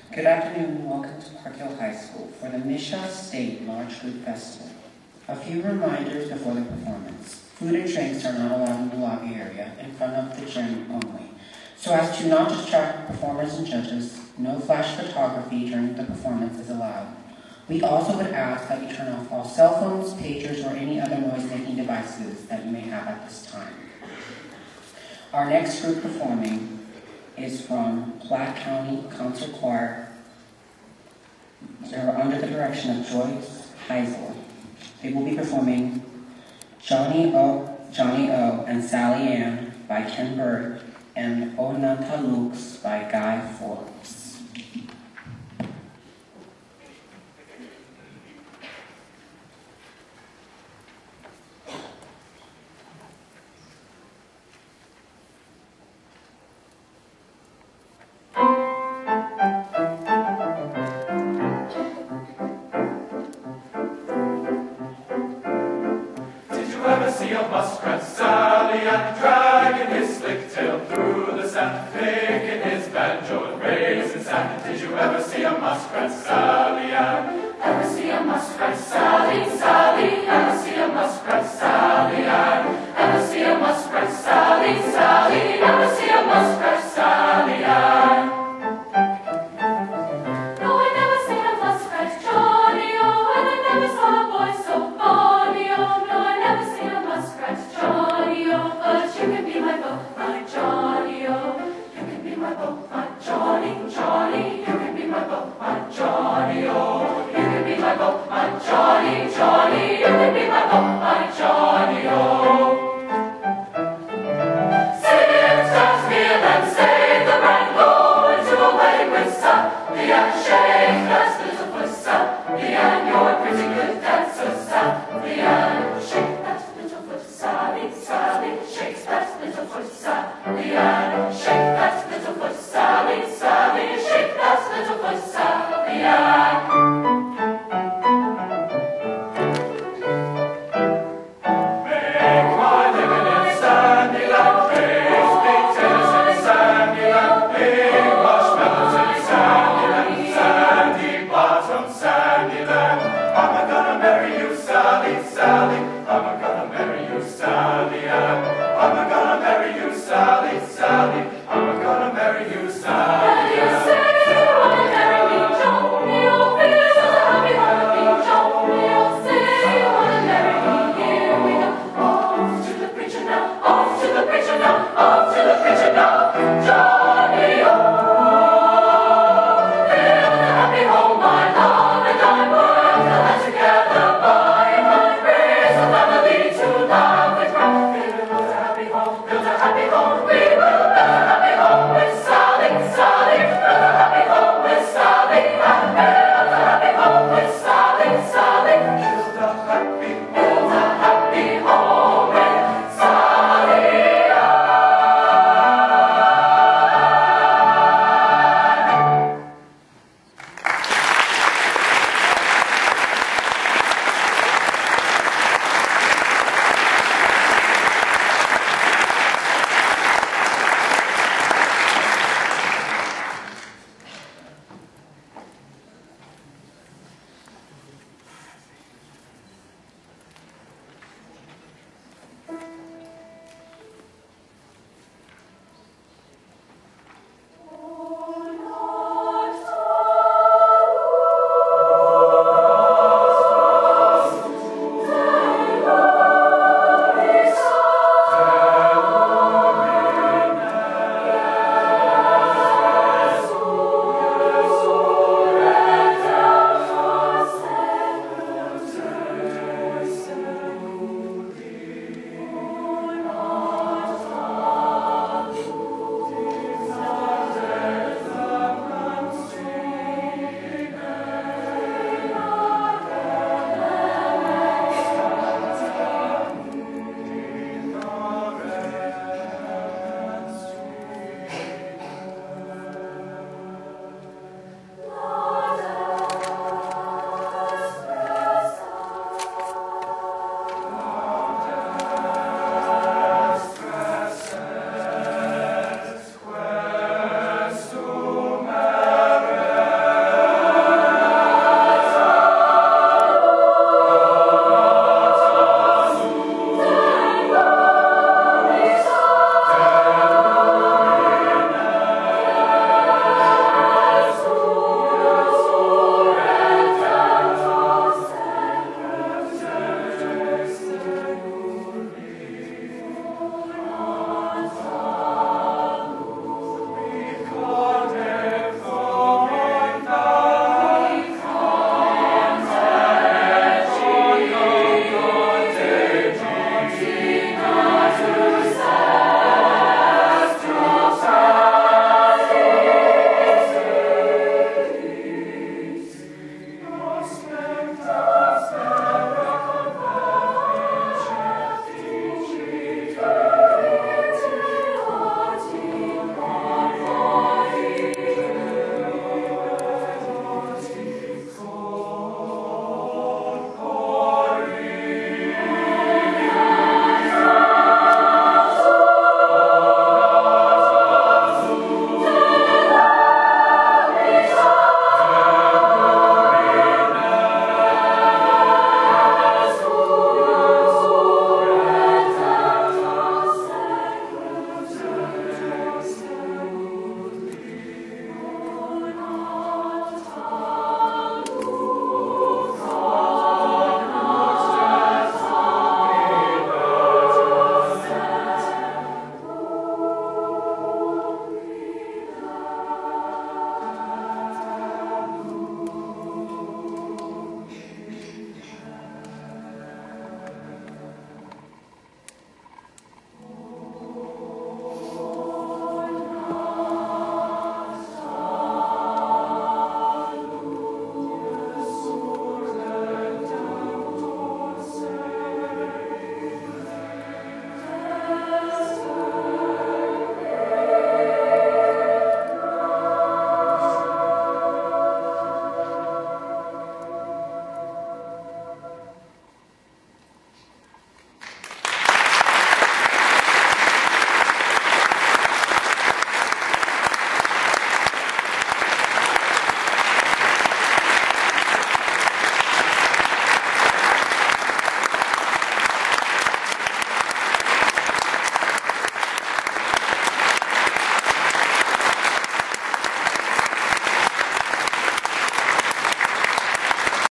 Good afternoon and welcome to Park Hill High School for the MSHSAA Large Food Festival. A few reminders before the performance. Food and drinks are not allowed in the lobby area, in front of the gym only. So as to not distract performers and judges, no flash photography during the performance is allowed. We also would ask that you turn off all cell phones, pagers, or any other noise-making devices that you may have at this time. Our next group performing is from Platte County Concert Choir. They're under the direction of Joyce Heisel. They will be performing Johnny O and Sally Ann by Ken Bird and Onata Lux by Guy Forbes. See a muskrat Sally and dragging his slick tail through the sand, picking his banjo and raising sand. Did you ever see a muskrat Sally Ann? Ever see a muskrat Sally, Sally? Ever see a muskrat Sally Ann? Ever see a muskrat Sally, Sally? Ever see a muskrat Sally Ann? No, I never seen a muskrat Johnny, oh, and I never saw a boy so bonny, oh, no, I never seen a muskrat Johnny, oh, but you can be my beau, my Johnny, oh, you can be my beau, my Johnny, Johnny, you can be my beau, my Johnny, oh, you can be my beau, my Johnny, Johnny, you can be my beau, my Johnny, oh. Sing it, dance me, and then save the brand, go into a way with Sally and shake.